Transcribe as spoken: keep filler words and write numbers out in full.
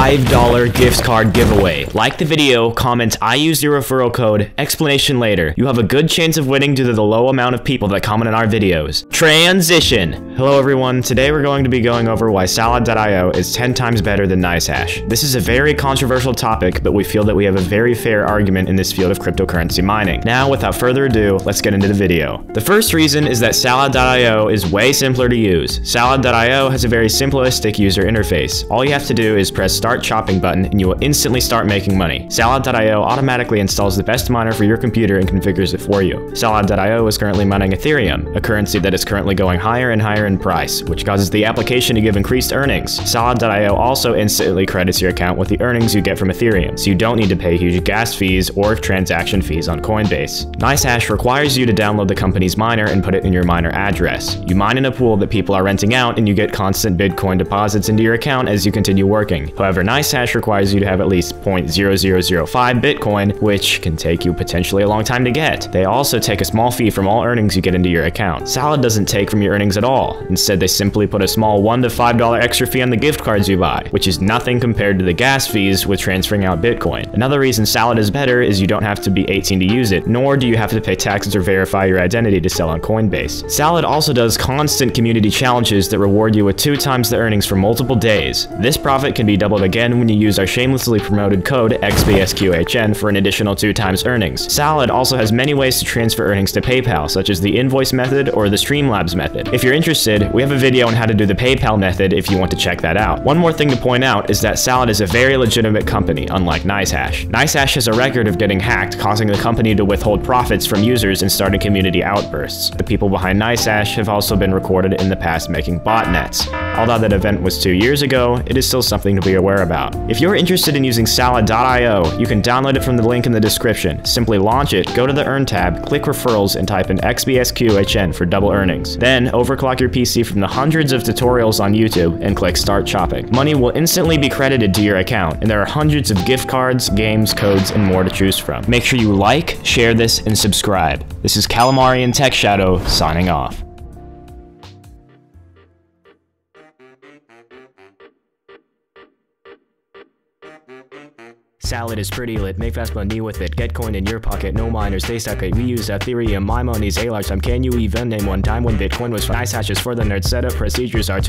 five dollar gift card giveaway. Like the video, comment I used your referral code, explanation later. You have a good chance of winning due to the low amount of people that comment on our videos. Transition. Hello everyone, today we're going to be going over why Salad dot i o is ten times better than NiceHash. This is a very controversial topic, but we feel that we have a very fair argument in this field of cryptocurrency mining. Now, without further ado, let's get into the video. The first reason is that Salad dot i o is way simpler to use. Salad dot i o has a very simplistic user interface. All you have to do is press start chopping button and you will instantly start making money. Salad dot i o automatically installs the best miner for your computer and configures it for you. Salad dot i o is currently mining Ethereum, a currency that is currently going higher and higher in price, which causes the application to give increased earnings. Salad dot i o also instantly credits your account with the earnings you get from Ethereum, so you don't need to pay huge gas fees or transaction fees on Coinbase. NiceHash requires you to download the company's miner and put it in your miner address. You mine in a pool that people are renting out and you get constant Bitcoin deposits into your account as you continue working. However, NiceHash requires you to have at least zero point zero zero zero five Bitcoin, which can take you potentially a long time to get. They also take a small fee from all earnings you get into your account. Salad doesn't take from your earnings at all. Instead, they simply put a small one to five dollar extra fee on the gift cards you buy, which is nothing compared to the gas fees with transferring out Bitcoin. Another reason Salad is better is you don't have to be eighteen to use it, nor do you have to pay taxes or verify your identity to sell on Coinbase. Salad also does constant community challenges that reward you with two times the earnings for multiple days. This profit can be doubled again when you use our shamelessly promoted code X B S Q H N for an additional two times earnings. Salad also has many ways to transfer earnings to PayPal, such as the invoice method or the Streamlabs method. If you're interested, we have a video on how to do the PayPal method if you want to check that out. One more thing to point out is that Salad is a very legitimate company, unlike NiceHash. NiceHash has a record of getting hacked, causing the company to withhold profits from users and starting community outbursts. The people behind NiceHash have also been recorded in the past making botnets. Although that event was two years ago, it is still something to be aware about. If you're interested in using Salad dot i o, you can download it from the link in the description. Simply launch it, go to the Earn tab, click Referrals, and type in X B S Q H N for double earnings. Then, overclock your P C from the hundreds of tutorials on YouTube and click Start Chopping. Money will instantly be credited to your account, and there are hundreds of gift cards, games, codes, and more to choose from. Make sure you like, share this, and subscribe. This is Calamari and Tech Shadow signing off. Salad is pretty lit, make fast money with it, get coin in your pocket, no miners, they suck it, we use Ethereum, my money's a large time, can you even name one time when Bitcoin was NiceHash is for the nerds, setup procedures are